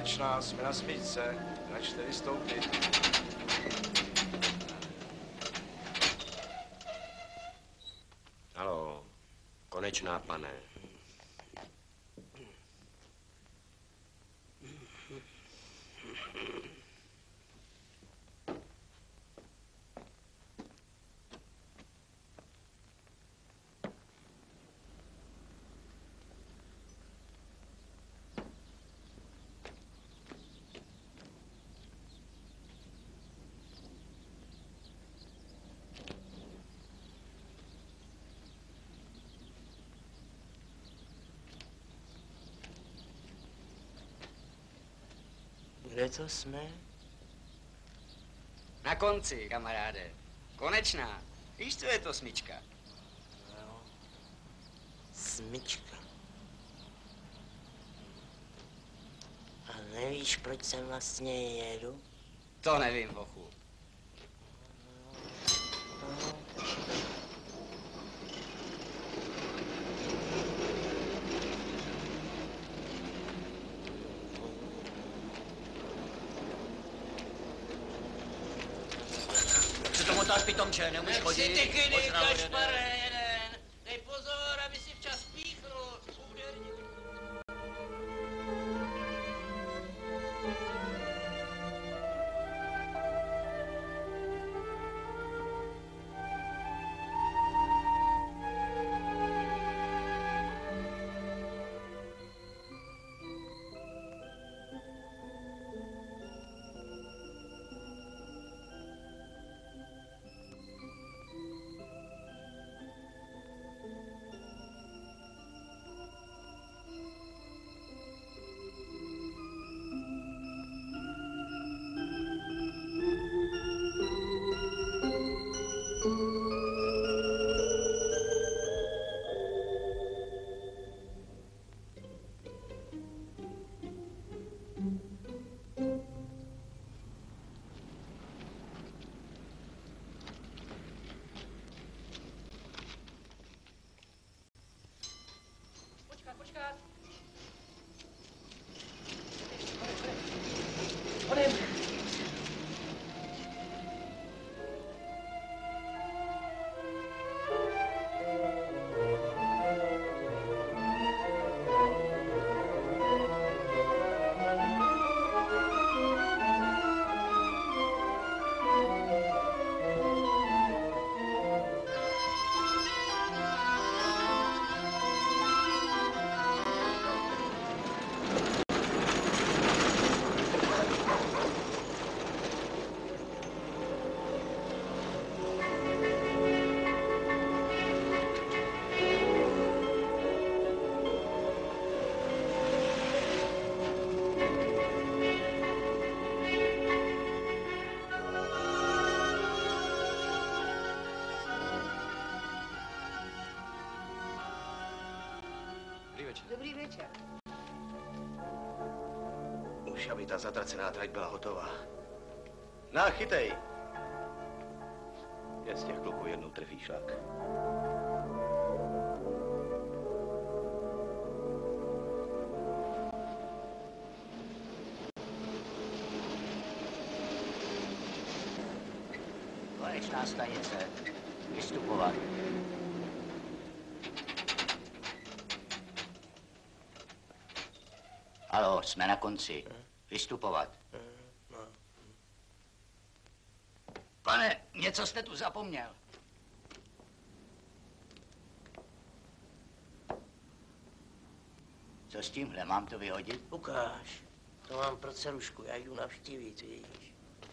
Konečná, jsme na smyčce, račte vystoupit. Haló, Konečná, pane. Kde to jsme? Na konci, kamaráde. Konečná. Víš, co je to smyčka? No, smyčka. A nevíš, proč sem vlastně jedu? To nevím, vochu. Motáš pitomče, neumíš chodit? Ty kydy, kašpare, jeden. Dej pozor, aby si včas píchnul. Úderně. Dobrý večer. Už aby ta zatracená trať byla hotová. Na, chytej. Je z těch kluků jednou trefí šlak. Konečná stanice. Vystupovat. Haló, jsme na konci. Vystupovat. Pane, něco jste tu zapomněl. Co s tímhle, mám to vyhodit? Ukáž. To mám pro dcerušku, já jdu navštívit, víš.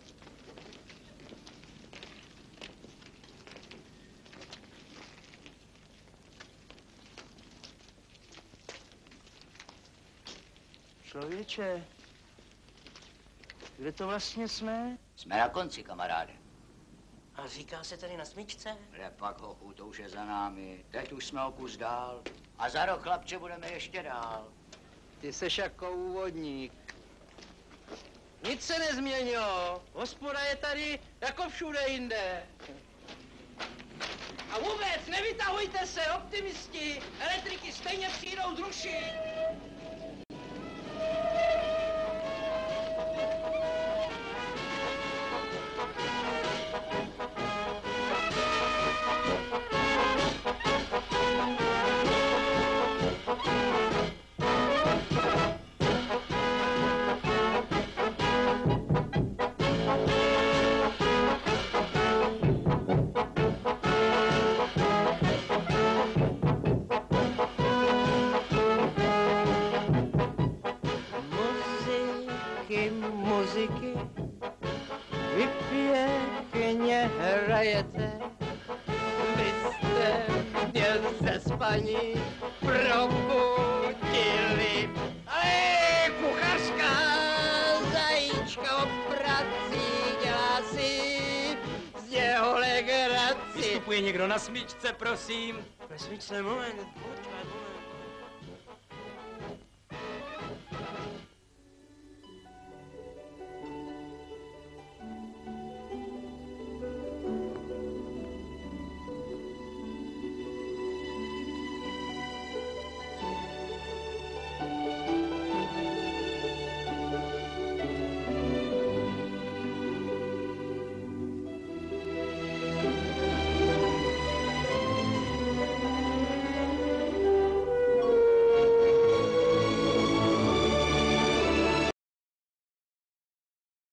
Člověče, kde to vlastně jsme? Jsme na konci, kamaráde. A říká se tady na smyčce? Repak, hochu, to už je za námi. Teď už jsme o kus dál. A za rok, chlapče, budeme ještě dál. Ty seš jako úvodník. Nic se nezměnilo. Hospoda je tady jako všude jinde. A vůbec nevytahujte se, optimisti. Elektriky stejně přijdou zrušit. mě hrajete. Vy jste mě ze spaní probudili. Ale kuchařka, zajíčka o prací dělá si z něho legraci. Vystupuje někdo na smyčce, prosím. Na smyčce, moment, počkej, moment.